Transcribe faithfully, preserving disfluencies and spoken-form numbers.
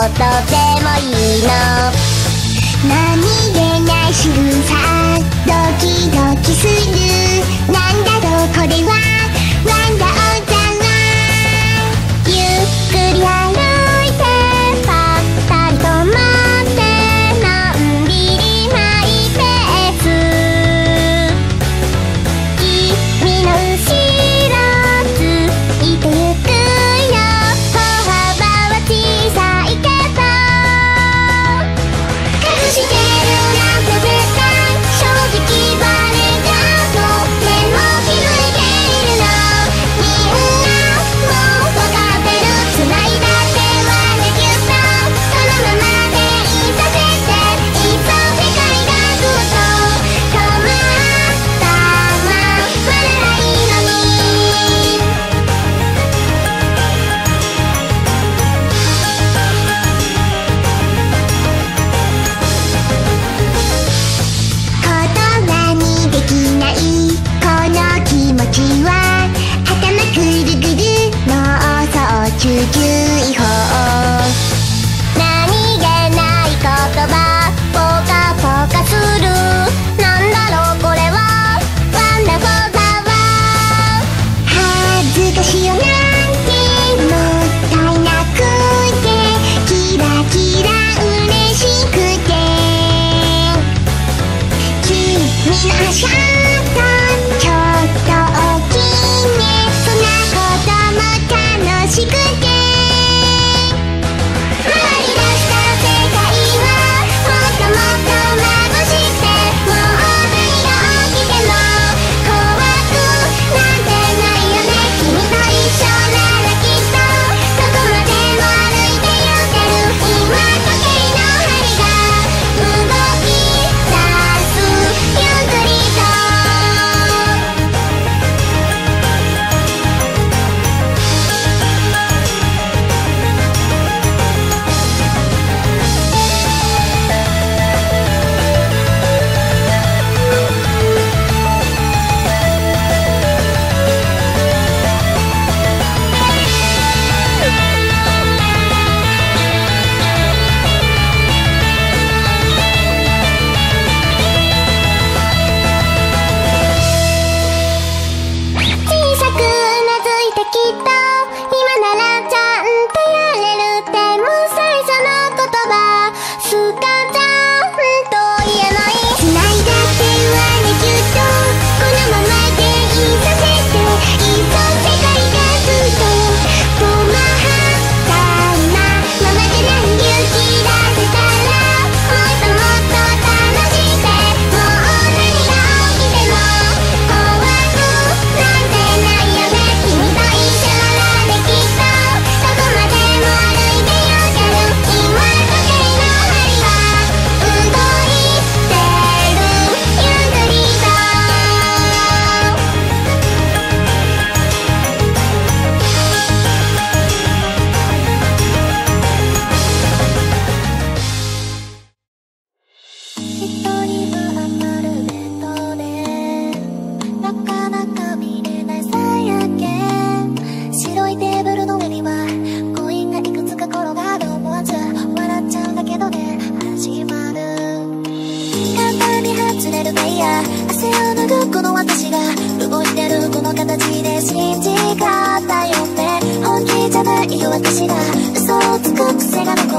ことでもいいの。何気ない仕草ドキドキする。なんだろうこれはワンダーだな。ゆっくり歩いてぱったり止まってのんびりマイペース。君の後ろついてゆくよ。歩幅は小さいけど隠してるなんて絶対正直バレちゃうの。でも気づいているの。みんなもう分かってる。繋いだ手はねぎゅっとそのままでいさせて。いっそ世界がずっと止まったままならいいのに。言葉にできないこの気持ちは頭ぐるぐる妄想中注意報。何気ない言葉ポカポカする。なんだろうこれはワンダフォーだわ。恥ずかしいよなんてもったいなくてキラキラ嬉しくて。君の足跡ちょっと大きいね。そんなことも楽しくて回り出した世界はもっともっと眩しくて。もう何が起きても怖くなんてないよね。君と一緒ならきっとどこまでも歩いて行ける。今時計の針が動き出すゆっくりと。小さくうなずいてきっと今ならちゃんとやれるって。もう最初の言葉すかちゃんと言えない。繋いだ手はねぎゅっとこのままでいさせて。いっそ世界がずっと止まったままで何勇気出せたらもっともっと楽しくて。もう何が起きても怖くなんてないよね。君と一緒ならねきっとどこまでも歩いて行ける。今時計の針が動いてるゆっくりと。一人不安なるベッドでなかなか見れない最悪見。白いテーブルの上にはコインがいくつか転がる。思わず笑っちゃうんだけどね。始まる簡単に外れるタイヤ汗を拭くこの私が動いてるこの形で信じ方よね。本気じゃないよ私が嘘をつく癖が残